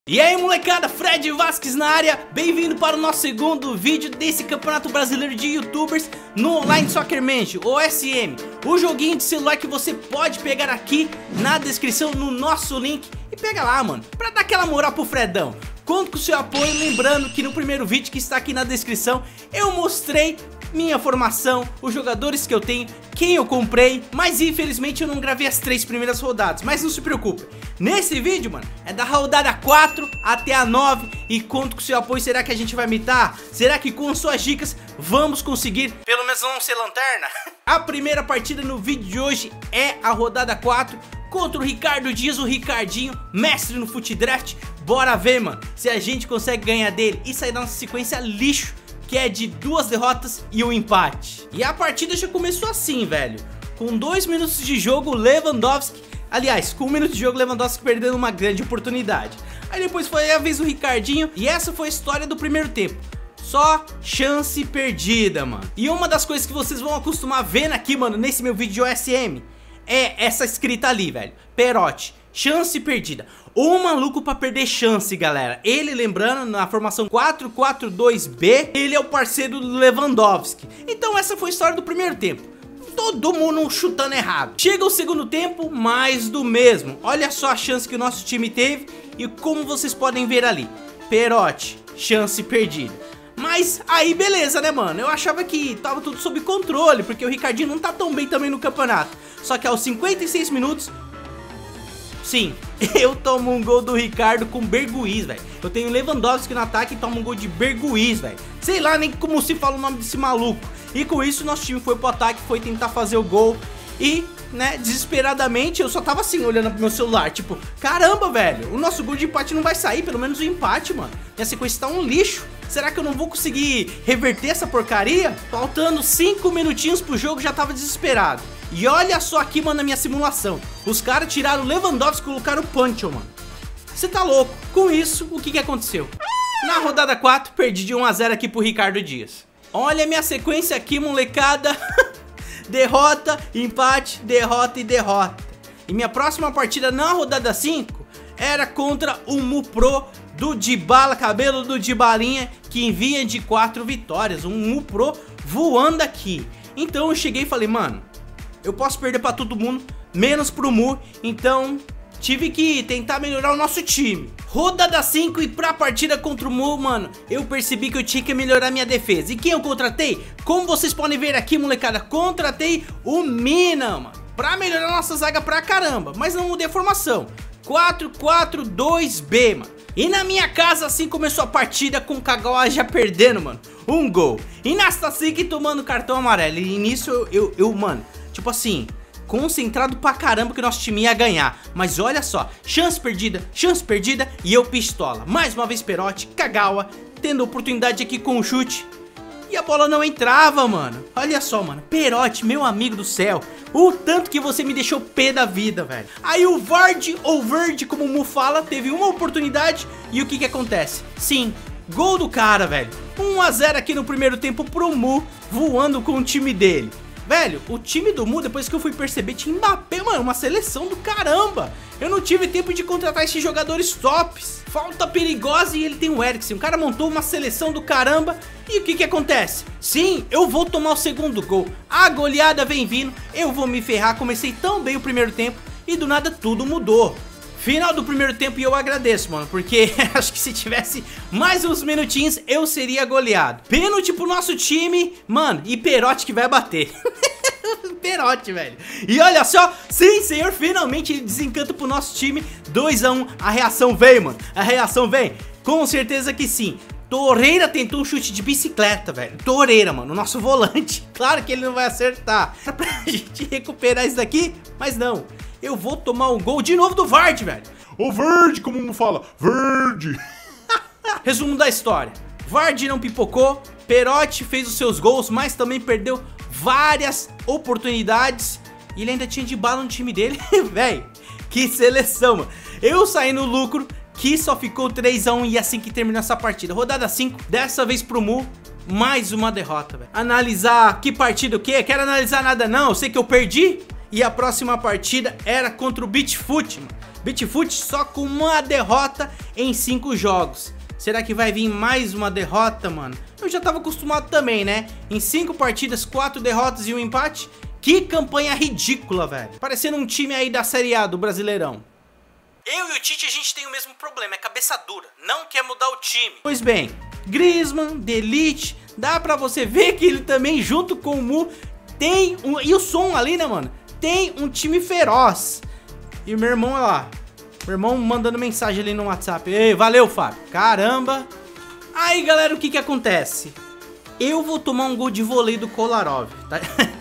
E aí molecada, Fred Vasquez na área, bem-vindo para o nosso segundo vídeo desse Campeonato Brasileiro de Youtubers no Online Soccer Manager, OSM. O joguinho de celular que você pode pegar aqui na descrição no nosso link e pega lá, mano, pra dar aquela moral pro Fredão. Conto com o seu apoio, lembrando que no primeiro vídeo que está aqui na descrição eu mostrei minha formação, os jogadores que eu tenho, quem eu comprei, mas infelizmente eu não gravei as 3 primeiras rodadas, mas não se preocupe. Nesse vídeo, mano, é da rodada 4 até a 9 e conto com o seu apoio. Será que a gente vai mitar? Será que com suas dicas vamos conseguir pelo menos não ser lanterna? A primeira partida no vídeo de hoje é a rodada 4 contra o Ricardo Dias, o Ricardinho, mestre no Fute Draft. Bora ver, mano, se a gente consegue ganhar dele e sair da nossa sequência lixo, que é de 2 derrotas e 1 empate. E a partida já começou assim, velho, com 2 minutos de jogo, Lewandowski, aliás, com 1 minuto de jogo, Lewandowski perdendo uma grande oportunidade. Aí depois foi a vez do Ricardinho e essa foi a história do primeiro tempo. Só chance perdida, mano. E uma das coisas que vocês vão acostumar vendo aqui, mano, nesse meu vídeo de OSM, é essa escrita ali, velho, Perotti, chance perdida. O maluco pra perder chance, galera. Ele, lembrando, na formação 4-4-2-B, ele é o parceiro do Lewandowski. Então essa foi a história do primeiro tempo. Todo mundo chutando errado. Chega o segundo tempo, mais do mesmo. Olha só a chance que o nosso time teve e como vocês podem ver ali. Perotti, chance perdida. Mas aí beleza, né, mano? Eu achava que tava tudo sob controle, porque o Ricardinho não tá tão bem também no campeonato. Só que aos 56 minutos... sim, eu tomo um gol do Ricardo com Berguiz, velho. Eu tenho Lewandowski no ataque e tomo um gol de Berguiz, velho. Sei lá nem como se fala o nome desse maluco. E com isso nosso time foi pro ataque, foi tentar fazer o gol. E, né, desesperadamente eu só tava assim, olhando pro meu celular, tipo, caramba, velho, o nosso gol de empate não vai sair, pelo menos o empate, mano. Minha sequência tá um lixo. Será que eu não vou conseguir reverter essa porcaria? Faltando 5 minutinhos pro jogo, já tava desesperado. E olha só aqui, mano, na minha simulação. Os caras tiraram o Lewandowski e colocaram o Pancho, mano. Você tá louco. Com isso, o que aconteceu? Na rodada 4, perdi de 1 a 0 aqui pro Ricardo Dias. Olha a minha sequência aqui, molecada. Derrota, empate, derrota e derrota. E minha próxima partida na rodada 5 era contra o Mupro do Dybala, cabelo do Dybalinha, que envia de 4 vitórias. Um Mupro voando aqui. Então eu cheguei e falei, mano, eu posso perder pra todo mundo, menos pro Mu, então tive que tentar melhorar o nosso time. Rodada 5 e pra partida contra o Mu, mano, eu percebi que eu tinha que melhorar minha defesa. E quem eu contratei? Como vocês podem ver aqui, molecada, contratei o Mina, mano, pra melhorar nossa zaga pra caramba. Mas não mudei a formação, 4-4-2-B, mano. E na minha casa assim começou a partida, com o Kagawa já perdendo, mano, um gol. E Nastasic tomando cartão amarelo. E nisso eu mano, tipo assim, concentrado pra caramba que o nosso time ia ganhar. Mas olha só, chance perdida e eu pistola. Mais uma vez Perotti, Kagawa, tendo oportunidade aqui com o chute. E a bola não entrava, mano. Olha só, mano, Perotti, meu amigo do céu, o tanto que você me deixou pé da vida, velho. Aí o Vard, ou Verde, como o Mu fala, teve uma oportunidade. E o que acontece? Sim, gol do cara, velho. 1 a 0 aqui no primeiro tempo pro Mu, voando com o time dele. Velho, o time do Mu, depois que eu fui perceber, tinha Mbappé, mano, uma seleção do caramba. Eu não tive tempo de contratar esses jogadores tops. Falta perigosa e ele tem o Eriksen. O cara montou uma seleção do caramba. E o que acontece? Sim, eu vou tomar o segundo gol. A goleada vem vindo, eu vou me ferrar. Comecei tão bem o primeiro tempo e do nada tudo mudou. Final do primeiro tempo e eu agradeço, mano, porque acho que se tivesse mais uns minutinhos eu seria goleado. Pênalti pro nosso time, mano, e Perotti que vai bater. Perotti, velho. E olha só, sim, senhor, finalmente ele desencanta pro nosso time. 2 a 1, a reação veio, mano. A reação vem, com certeza que sim. Torreira tentou um chute de bicicleta, velho. Torreira, mano, o nosso volante. Claro que ele não vai acertar. É pra gente recuperar isso daqui, mas não. Eu vou tomar um gol de novo do Vard, velho. O Verde, como não fala? Verde. Resumo da história. Vard não pipocou, Perotti fez os seus gols, mas também perdeu várias oportunidades. E ele ainda tinha Dybala no time dele. Velho, que seleção, mano. Eu saí no lucro, que só ficou 3 a 1 e assim que terminou essa partida. Rodada 5, dessa vez pro Mu. Mais uma derrota, velho. Analisar que partida o quê? Quero analisar nada não, eu sei que eu perdi. E a próxima partida era contra o Beach Foot, mano. Bitfoot só com uma derrota em 5 jogos. Será que vai vir mais uma derrota, mano? Eu já tava acostumado também, né? Em 5 partidas, 4 derrotas e um empate. Que campanha ridícula, velho. Parecendo um time aí da Série A do Brasileirão. Eu e o Tite, a gente tem o mesmo problema, é cabeça dura. Não quer mudar o time. Pois bem, Griezmann, De Ligt, dá pra você ver que ele também, junto com o Mu, tem um... E o Son ali, né, mano? Tem um time feroz. E meu irmão, olha lá. Meu irmão mandando mensagem ali no WhatsApp. Ei, valeu, Fábio. Caramba. Aí, galera, o que que acontece? Eu vou tomar um gol de voleio do Kolarov, tá?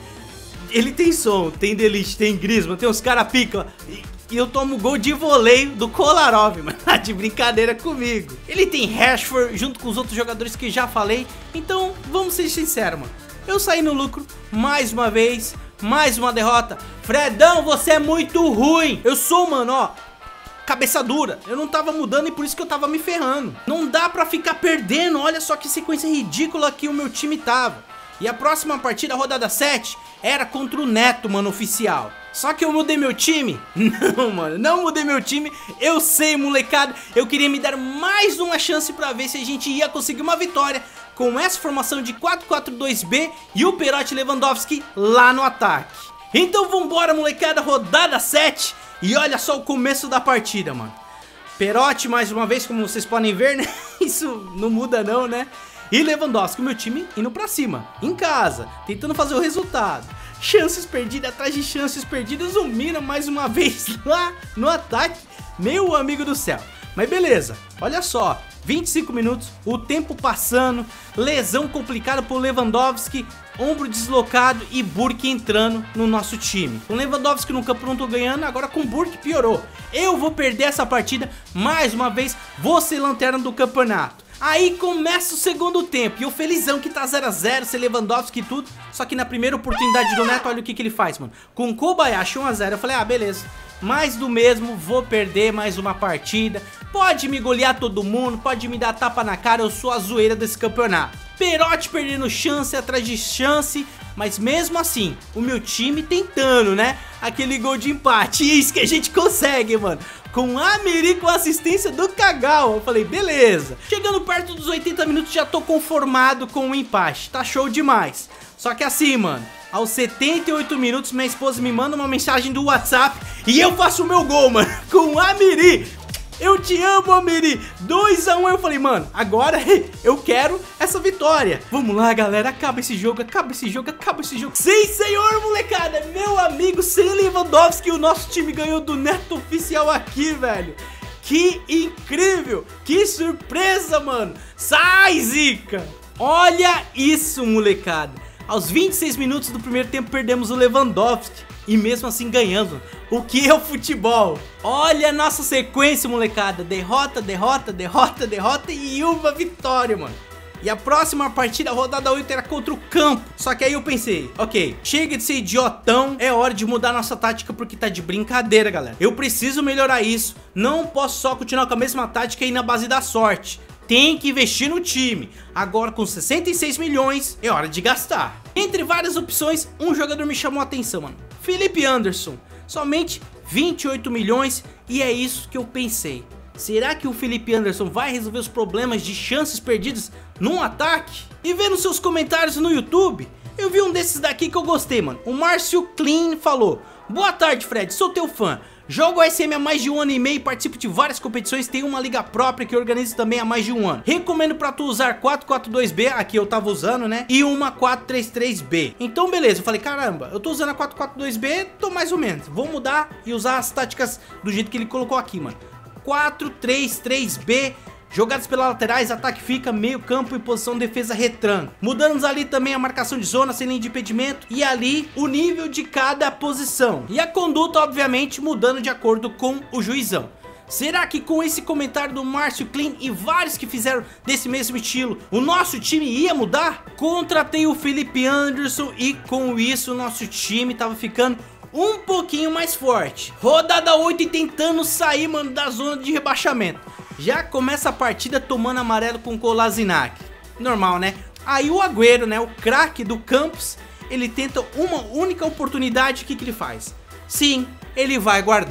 Ele tem Son, tem De Ligt, tem Griezmann, tem uns cara pica. E eu tomo gol de voleio do Kolarov, mano. Tá de brincadeira comigo. Ele tem Rashford junto com os outros jogadores que já falei. Então, vamos ser sinceros, mano. Eu saí no lucro mais uma vez. Mais uma derrota. Fredão, você é muito ruim. Eu sou, mano, ó, cabeça dura. Eu não tava mudando e por isso que eu tava me ferrando. Não dá pra ficar perdendo. Olha só que sequência ridícula que o meu time tava. E a próxima partida, a rodada 7, era contra o Neto, mano, oficial. Só que eu mudei meu time? Não, mano, não mudei meu time. Eu sei, molecada, eu queria me dar mais uma chance pra ver se a gente ia conseguir uma vitória com essa formação de 4-4-2-B e o Perotti Lewandowski lá no ataque. Então vambora, molecada, rodada 7. E olha só o começo da partida, mano. Perotti mais uma vez, como vocês podem ver, né? Isso não muda não, né? E Lewandowski, o meu time, indo pra cima, em casa, tentando fazer o resultado. Chances perdidas atrás de chances perdidas. O Mina mais uma vez lá no ataque. Meu amigo do céu. Mas beleza, olha só. 25 minutos, o tempo passando. Lesão complicada por Lewandowski. Ombro deslocado e Burke entrando no nosso time. Com Lewandowski no campo não tô ganhando, agora com Burke piorou. Eu vou perder essa partida mais uma vez. Vou ser lanterna do campeonato. Aí começa o segundo tempo e o felizão que tá 0 a 0, sem Lewandowski e tudo. Só que na primeira oportunidade do Neto, olha o que ele faz, mano. Com Kobayashi 1 a 0, eu falei, ah, beleza. Mais do mesmo, vou perder mais uma partida. Pode me golear todo mundo, pode me dar tapa na cara, eu sou a zoeira desse campeonato. Perotti perdendo chance atrás de chance, mas mesmo assim, o meu time tentando, né? Aquele gol de empate, isso que a gente consegue, mano. Com Amiri com assistência do Cagal. Eu falei, beleza. Chegando perto dos 80 minutos já tô conformado com o empate. Tá show demais. Só que assim, mano, aos 78 minutos minha esposa me manda uma mensagem do WhatsApp e eu faço o meu gol, mano, com o Amiri. Eu te amo, Amiri. 2 a 1, eu falei, mano, agora eu quero essa vitória. Vamos lá, galera, acaba esse jogo, acaba esse jogo, acaba esse jogo. Sim, senhor, molecada, meu amigo, sem Lewandowski, o nosso time ganhou do Neto oficial aqui, velho. Que incrível, que surpresa, mano. Sai, zica. Olha isso, molecada. Aos 26 minutos do primeiro tempo perdemos o Lewandowski. E mesmo assim ganhando. O que é o futebol? Olha a nossa sequência, molecada. Derrota, derrota, derrota, derrota e uma vitória, mano. E a próxima partida, a rodada 8, era contra o Campo. Só que aí eu pensei, ok, chega de ser idiotão. É hora de mudar nossa tática porque tá de brincadeira, galera. Eu preciso melhorar isso. Não posso só continuar com a mesma tática e ir na base da sorte. Tem que investir no time. Agora com 66 milhões, é hora de gastar. Entre várias opções, um jogador me chamou a atenção, mano. Felipe Anderson, somente 28 milhões e é isso que eu pensei. Será que o Felipe Anderson vai resolver os problemas de chances perdidas num ataque? E vendo seus comentários no YouTube, eu vi um desses daqui que eu gostei, mano. O Márcio Clean falou: boa tarde, Fred, sou teu fã. Jogo SM há mais de 1 ano e meio, participo de várias competições, tenho uma liga própria que organizo também há mais de 1 ano. Recomendo pra tu usar 4-4-2-B, aqui eu tava usando, né? E uma 4-3-3-B. Então beleza, eu falei, caramba, eu tô usando a 4-4-2-B, tô mais ou menos. Vou mudar e usar as táticas do jeito que ele colocou aqui, mano. 4-3-3-B. Jogadas pelas laterais, ataque fica, meio campo e posição defesa retranco. Mudamos ali também a marcação de zona, sem linha de impedimento. E ali o nível de cada posição. E a conduta, obviamente, mudando de acordo com o juizão. Será que com esse comentário do Márcio Clean e vários que fizeram desse mesmo estilo, o nosso time ia mudar? Contratei o Felipe Anderson e com isso o nosso time tava ficando um pouquinho mais forte. Rodada 8 e tentando sair, mano, da zona de rebaixamento. Já começa a partida tomando amarelo com o Kolasinac. Normal, né? Aí o Agüero, né, o craque do Campos, ele tenta uma única oportunidade, o que ele faz? Sim, ele vai guardar.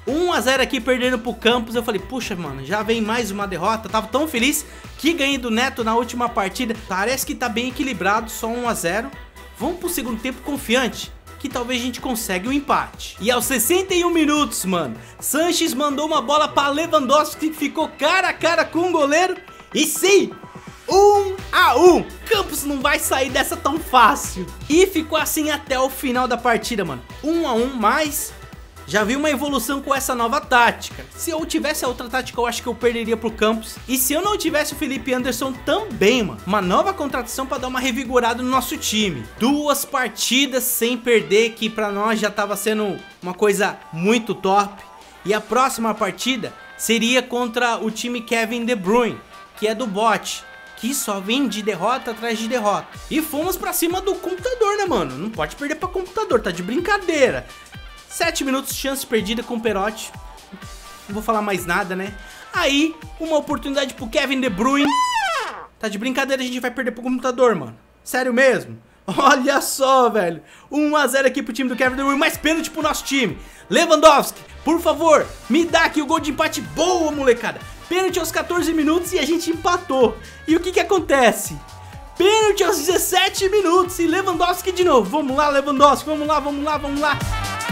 1 a 0 aqui perdendo pro Campos. Eu falei, puxa, mano, já vem mais uma derrota. Tava tão feliz que ganhei do Neto na última partida. Parece que tá bem equilibrado, só 1 a 0. Vamos pro segundo tempo confiante, que talvez a gente consiga um empate. E aos 61 minutos, mano, Sanches mandou uma bola pra Lewandowski, que ficou cara a cara com o goleiro. E sim, 1 a 1. Campos não vai sair dessa tão fácil. E ficou assim até o final da partida, mano. 1 a 1, mas já vi uma evolução com essa nova tática. Se eu tivesse a outra tática, eu acho que eu perderia pro Campos. E se eu não tivesse o Felipe Anderson também, mano. Uma nova contratação pra dar uma revigorada no nosso time. 2 partidas sem perder, que pra nós já tava sendo uma coisa muito top. E a próxima partida seria contra o time Kevin De Bruyne, que é do bot, que só vem de derrota atrás de derrota. E fomos pra cima do computador, né, mano? Não pode perder pra computador, tá de brincadeira. 7 minutos, chance perdida com o Perotti. Não vou falar mais nada, né? Aí, uma oportunidade pro Kevin De Bruyne. Tá de brincadeira, a gente vai perder pro computador, mano. Sério mesmo? Olha só, velho. 1 a 0 aqui pro time do Kevin De Bruyne, mais pênalti pro nosso time. Lewandowski, por favor, me dá aqui o gol de empate. Boa, molecada. Pênalti aos 14 minutos e a gente empatou. E o que que acontece? Pênalti aos 17 minutos e Lewandowski de novo. Vamos lá, Lewandowski, vamos lá, vamos lá, vamos lá.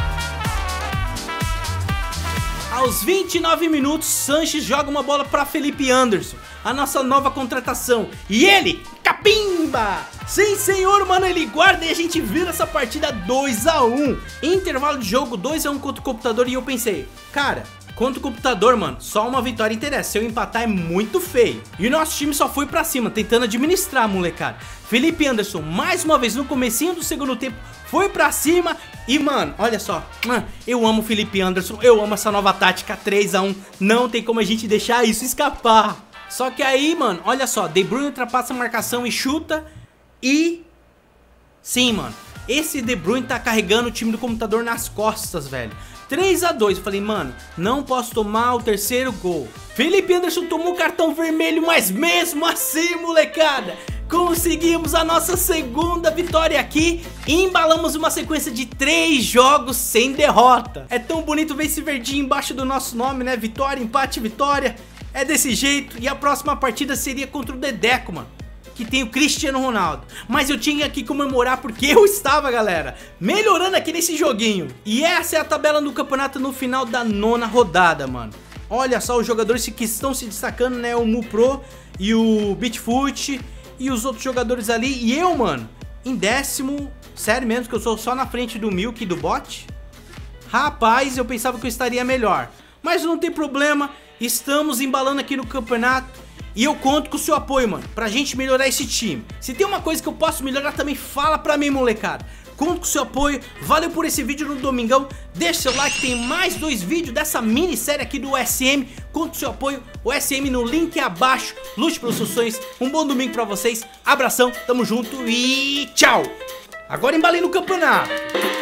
Aos 29 minutos, Sanches joga uma bola para Felipe Anderson, a nossa nova contratação. E ele, capimba! Sim, senhor, mano, ele guarda e a gente vira essa partida 2 a 1. Intervalo de jogo 2 a 1 contra o computador e eu pensei, cara, contra o computador, mano, só uma vitória interessa. Se eu empatar é muito feio. E o nosso time só foi pra cima, tentando administrar, molecada. Felipe Anderson, mais uma vez no comecinho do segundo tempo, foi pra cima. E, mano, olha só, eu amo o Felipe Anderson, eu amo essa nova tática 3 a 1. Não tem como a gente deixar isso escapar. Só que aí, mano, olha só, De Bruyne ultrapassa a marcação e chuta. E sim, mano, esse De Bruyne tá carregando o time do computador nas costas, velho. 3 a 2, eu falei, mano, não posso tomar o terceiro gol. Felipe Anderson tomou cartão vermelho, mas mesmo assim, molecada, conseguimos a nossa segunda vitória aqui e embalamos uma sequência de 3 jogos sem derrota. É tão bonito ver esse verdinho embaixo do nosso nome, né? Vitória, empate, vitória. É desse jeito. E a próxima partida seria contra o Dedeco, mano, que tem o Cristiano Ronaldo. Mas eu tinha que comemorar porque eu estava, galera, melhorando aqui nesse joguinho. E essa é a tabela do campeonato no final da 9ª rodada, mano. Olha só os jogadores que estão se destacando, né? O Mupro e o Bitfoot e os outros jogadores ali. E eu, mano, em 10º. Sério mesmo que eu sou só na frente do Milk e do bot? Rapaz, eu pensava que eu estaria melhor. Mas não tem problema, estamos embalando aqui no campeonato. E eu conto com o seu apoio, mano, pra gente melhorar esse time. Se tem uma coisa que eu posso melhorar também, fala pra mim, molecada. Conto com o seu apoio, valeu por esse vídeo no domingão. Deixa seu like, tem mais 2 vídeos dessa minissérie aqui do SM. Conto com o seu apoio, o SM no link abaixo. Lute pelos seus sonhos, um bom domingo pra vocês. Abração, tamo junto e tchau. Agora embalei no campeonato.